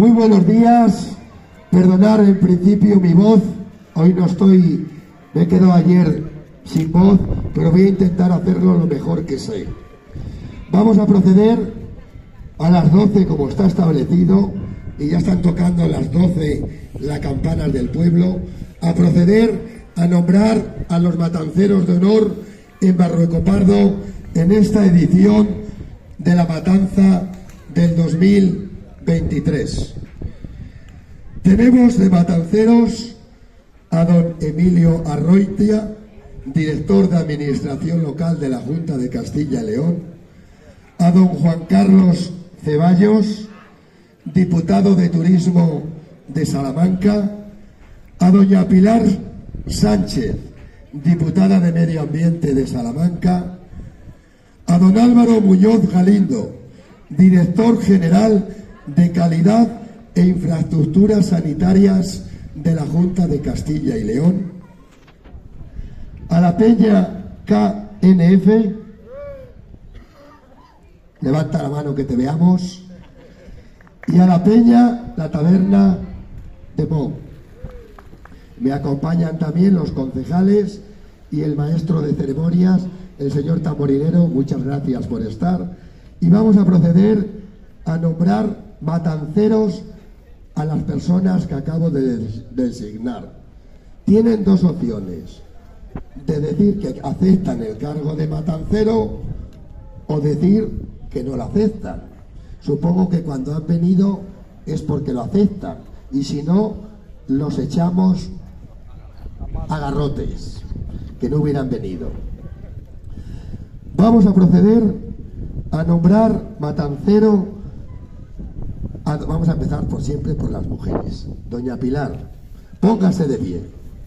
Muy buenos días. Perdonar en principio mi voz. Hoy no estoy, me he quedado ayer sin voz, pero voy a intentar hacerlo lo mejor que sé. Vamos a proceder a las 12 como está establecido, y ya están tocando las 12 las campanas del pueblo, a proceder a nombrar a los matanceros de honor en Barruecopardo en esta edición de la matanza del 2023. Tenemos de matanceros a don Emilio Arroitia, director de Administración Local de la Junta de Castilla y León, a don Juan Carlos Ceballos, diputado de Turismo de Salamanca, a doña Pilar Sánchez, diputada de Medio Ambiente de Salamanca, a don Álvaro Muñoz Galindo, director general de Calidad e Infraestructuras Sanitarias de la Junta de Castilla y León, a la Peña KNF, levanta la mano que te veamos, y a la Peña La Taberna de Mo. Me acompañan también los concejales y el maestro de ceremonias, el señor tamborilero. Muchas gracias por estar. Y vamos a proceder a nombrar matanceros a las personas que acabo de designar. Tienen dos opciones: de decir que aceptan el cargo de matancero o decir que no lo aceptan. Supongo que cuando han venido es porque lo aceptan, y si no, los echamos a garrotes, que no hubieran venido. Vamos a proceder a nombrar matancero. Vamos a empezar por siempre por las mujeres. Doña Pilar, póngase de pie.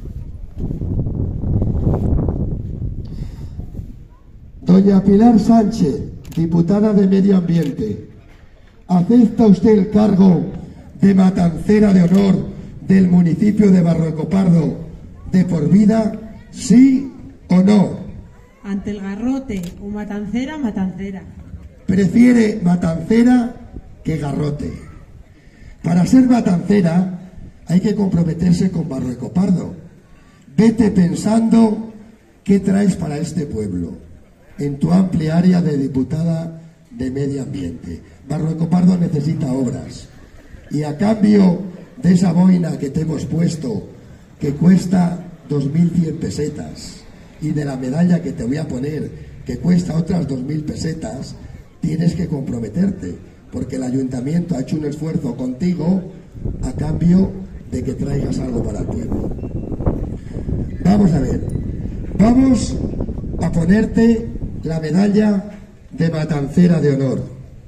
Doña Pilar Sánchez, diputada de Medio Ambiente, ¿acepta usted el cargo de matancera de honor del municipio de Barruecopardo de por vida? ¿Sí o no? Ante el garrote, o matancera, matancera. Prefiere matancera que garrote. Para ser matancera hay que comprometerse con Barruecopardo. Vete pensando qué traes para este pueblo en tu amplia área de diputada de Medio Ambiente. Barruecopardo necesita obras, y a cambio de esa boina que te hemos puesto, que cuesta 2.100 pesetas, y de la medalla que te voy a poner, que cuesta otras 2.000 pesetas, tienes que comprometerte, porque el ayuntamiento ha hecho un esfuerzo contigo a cambio de que traigas algo para el pueblo. Vamos a ver, vamos a ponerte la medalla de matancera de honor.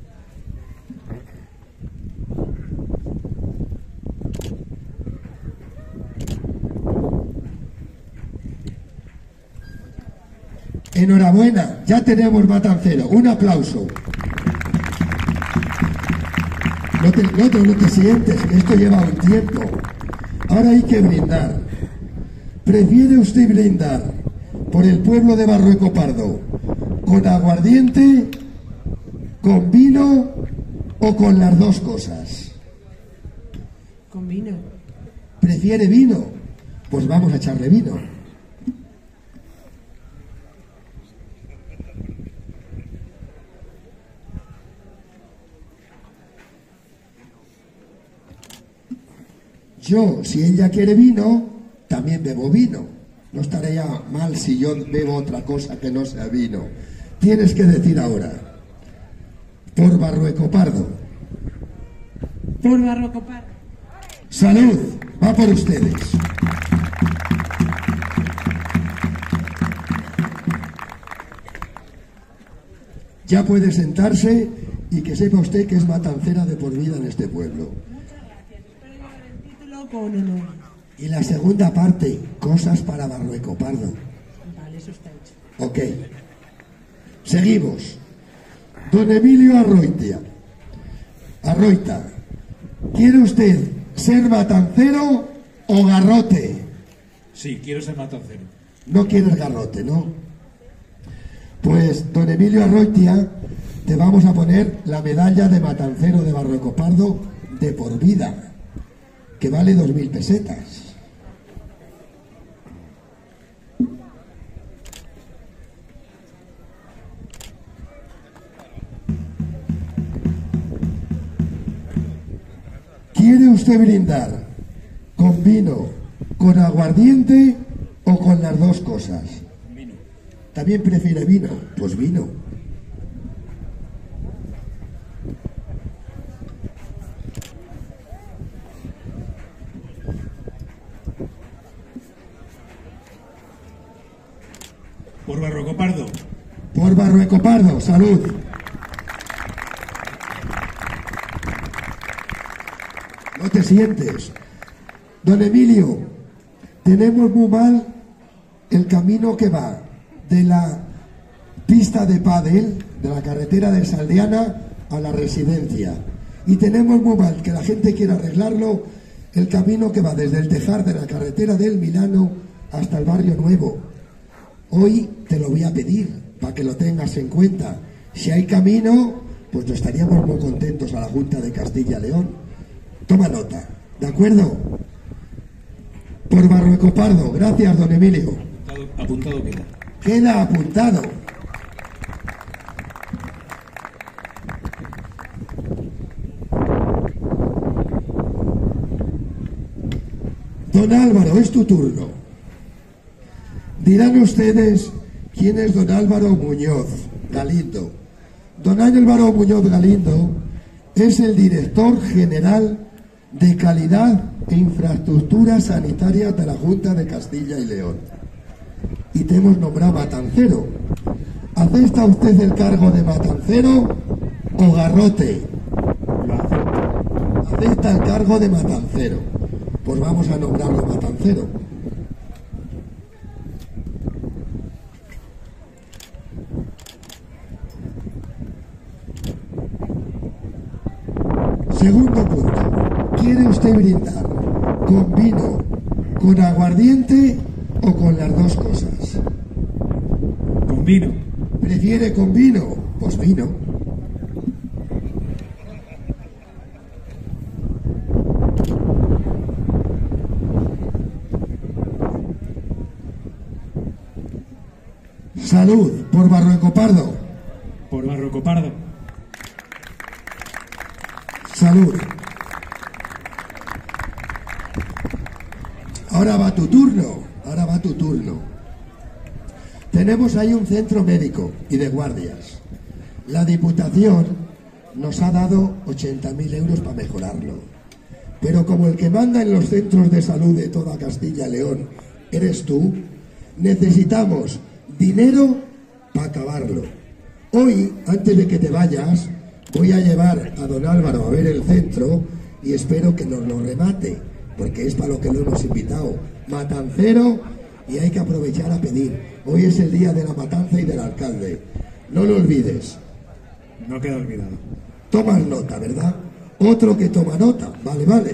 Enhorabuena, ya tenemos matancero. Un aplauso. No te sientes, que esto lleva un tiempo. Ahora hay que brindar. ¿Prefiere usted brindar por el pueblo de Barruecopardo con aguardiente, con vino o con las dos cosas? Con vino. ¿Prefiere vino? Pues vamos a echarle vino. Yo, si ella quiere vino, también bebo vino. No estaría mal si yo bebo otra cosa que no sea vino. Tienes que decir ahora: por Barruecopardo. Por Barruecopardo. Salud, va por ustedes. Ya puede sentarse, y que sepa usted que es matancera de por vida en este pueblo. Con honor. Y la segunda parte, cosas para Barruecopardo. Vale, eso está hecho. Ok. Seguimos. Don Emilio Arroita, ¿quiere usted ser matancero o garrote? Sí, quiero ser matancero. No quieres garrote, ¿no? Pues, don Emilio Arroitia, te vamos a poner la medalla de matancero de Barruecopardo de por vida, que vale 2.000 pesetas. ¿Quiere usted brindar con vino, con aguardiente o con las dos cosas? Vino. ¿También prefiere vino? Pues vino. Por Barroco Pardo. Por Barrueco Pardo, salud. No te sientes. Don Emilio, tenemos muy mal el camino que va de la pista de pádel, de la carretera de Saldiana a la residencia. Y tenemos muy mal, que la gente quiera arreglarlo, el camino que va desde el Tejar de la carretera del Milano hasta el Barrio Nuevo. Hoy te lo voy a pedir para que lo tengas en cuenta. Si hay camino, pues no estaríamos muy contentos a la Junta de Castilla y León. Toma nota, ¿de acuerdo? Por Barrueco Pardo, gracias, don Emilio. Apuntado queda. Queda apuntado. Don Álvaro, es tu turno. Dirán ustedes quién es don Álvaro Muñoz Galindo. Don Álvaro Muñoz Galindo es el director general de Calidad e Infraestructuras Sanitarias de la Junta de Castilla y León. Y te hemos nombrado matancero. ¿Acepta usted el cargo de matancero o garrote? Lo acepto. Acepta el cargo de matancero. Pues vamos a nombrarlo matancero. Segundo punto. ¿Quiere usted brindar con vino, con aguardiente o con las dos cosas? Con vino. ¿Prefiere con vino? Pues vino. Salud, por Barrueco Pardo. Por Barroco Pardo. Salud. Ahora va tu turno, ahora va tu turno. Tenemos ahí un centro médico y de guardias. La Diputación nos ha dado 80.000 euros para mejorarlo. Pero como el que manda en los centros de salud de toda Castilla y León eres tú, necesitamos dinero para acabarlo. Hoy, antes de que te vayas, voy a llevar a don Álvaro a ver el centro y espero que nos lo remate, porque es para lo que lo hemos invitado. Matancero, y hay que aprovechar a pedir. Hoy es el día de la matanza y del alcalde. No lo olvides. No queda olvidado. Tomas nota, ¿verdad? Otro que toma nota. Vale, vale.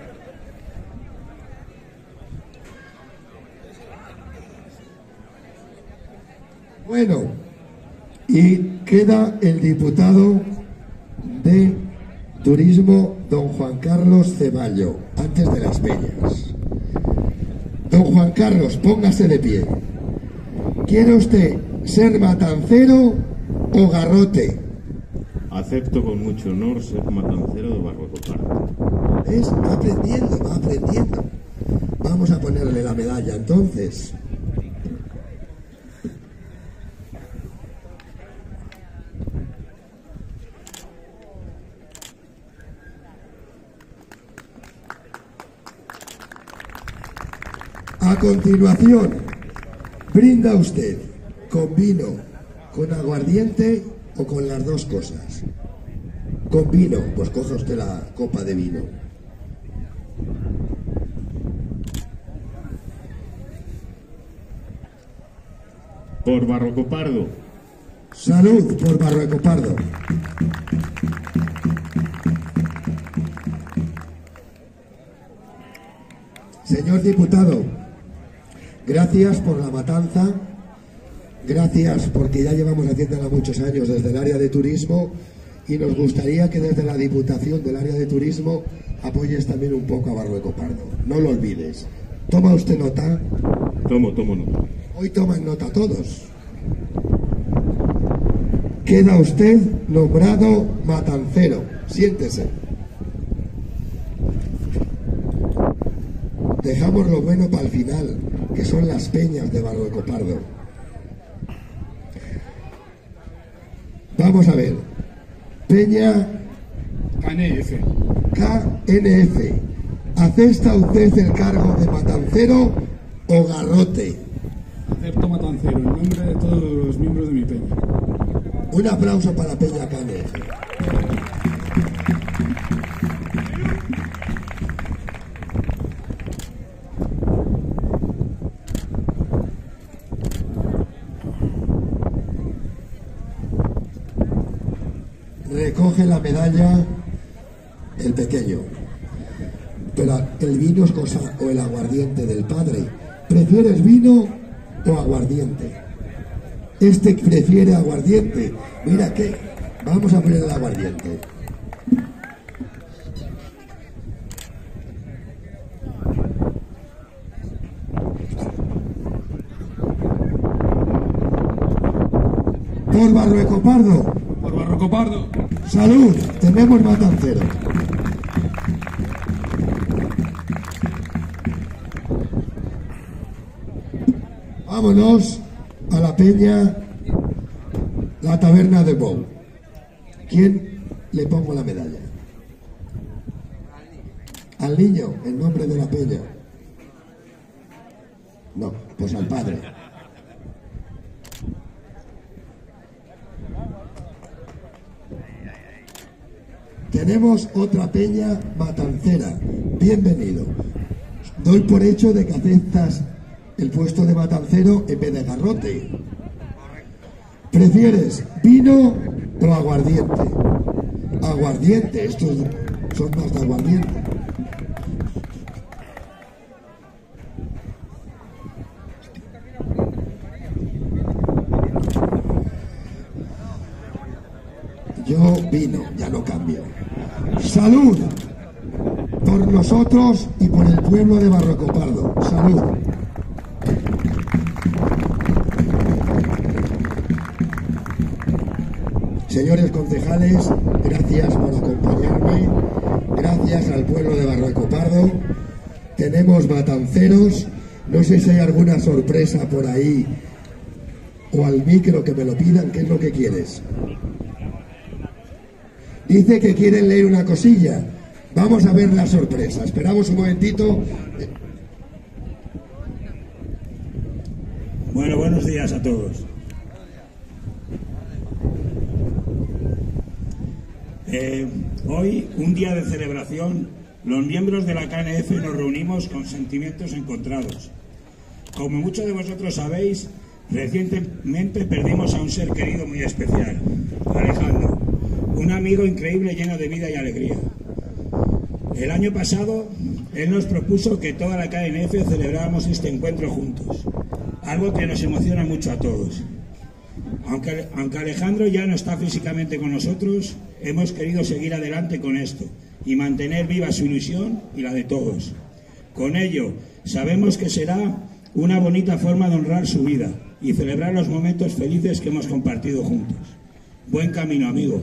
Bueno, y queda el diputado de Turismo, don Juan Carlos Ceballo, antes de las peñas. Don Juan Carlos, póngase de pie. ¿Quiere usted ser matancero o garrote? Acepto con mucho honor ser matancero de Barroco Pardo. ¿Ves? Va aprendiendo, va aprendiendo. Vamos a ponerle la medalla entonces. A continuación, brinda usted con vino, con aguardiente o con las dos cosas. Con vino, pues coja usted la copa de vino. Por Barroco Pardo. Salud, por Barrueco Pardo. Señor diputado, gracias por la matanza, gracias porque ya llevamos haciéndola muchos años desde el área de turismo y nos gustaría que desde la Diputación del Área de Turismo apoyes también un poco a Barrueco Pardo. No lo olvides. ¿Toma usted nota? Tomo nota. Hoy toman nota todos. Queda usted nombrado matancero. Siéntese. Dejamos lo bueno para el final, que son las peñas de Barrueco Pardo. Vamos a ver. Peña KNF. KNF. ¿Acepta usted el cargo de matancero o garrote? Acepto matancero en nombre de todos los miembros de mi peña. Un aplauso para Peña KNF. Recoge la medalla el pequeño. Pero el vino es cosa, o el aguardiente del padre. ¿Prefieres vino o aguardiente? Este prefiere aguardiente. Mira que vamos a poner el aguardiente. Por Barrueco Pardo. Por Barrueco Pardo. Salud, tenemos matancero. Vámonos a la peña, la taberna de Bou. ¿Quién le pongo la medalla? Al niño, en nombre de la peña. No, pues al padre. Tenemos otra peña matancera. Bienvenido. Doy por hecho de que aceptas el puesto de matancero en vez de garrote. ¿Prefieres vino o aguardiente? Aguardiente, estos son más de aguardiente. Yo vino, ya no cambio. ¡Salud! Por nosotros y por el pueblo de Barrueco Pardo. ¡Salud! Señores concejales, gracias por acompañarme. Gracias al pueblo de Barrueco Pardo. Tenemos matanceros. No sé si hay alguna sorpresa por ahí o al micro que me lo pidan. ¿Qué es lo que quieres? Dice que quieren leer una cosilla. Vamos a ver la sorpresa. Esperamos un momentito. Bueno, buenos días a todos. Hoy, un día de celebración, los miembros de la KNF nos reunimos con sentimientos encontrados. Como muchos de vosotros sabéis, recientemente perdimos a un ser querido muy especial, Alejandro, un amigo increíble lleno de vida y alegría. El año pasado, él nos propuso que toda la KNF celebráramos este encuentro juntos, algo que nos emociona mucho a todos. Aunque Alejandro ya no está físicamente con nosotros, hemos querido seguir adelante con esto y mantener viva su ilusión y la de todos. Con ello, sabemos que será una bonita forma de honrar su vida y celebrar los momentos felices que hemos compartido juntos. Buen camino, amigo.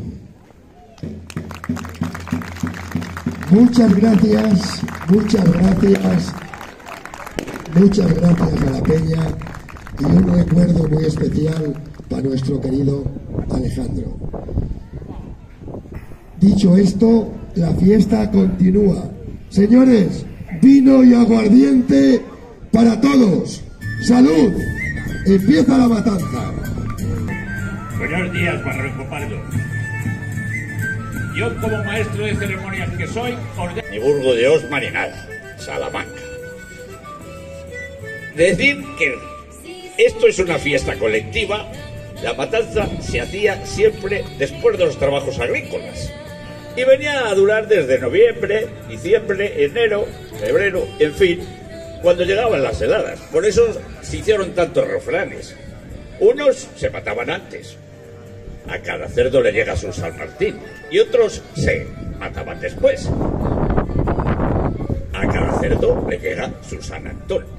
Muchas gracias, muchas gracias, muchas gracias a la peña y un recuerdo muy especial para nuestro querido Alejandro. Dicho esto, la fiesta continúa. Señores, vino y aguardiente para todos. ¡Salud! Empieza la matanza. Buenos días, Barrueco Pardo. Yo, como maestro de ceremonias que soy, ordeno... Ni Burgo de Osma ni nada. Salamanca. Decir que esto es una fiesta colectiva. La matanza se hacía siempre después de los trabajos agrícolas. Y venía a durar desde noviembre, diciembre, enero, febrero, en fin, cuando llegaban las heladas. Por eso se hicieron tantos refranes. Unos se mataban antes, A cada cerdo le llega su San Martín y otros se mataban después. A cada cerdo le llega su San Antón.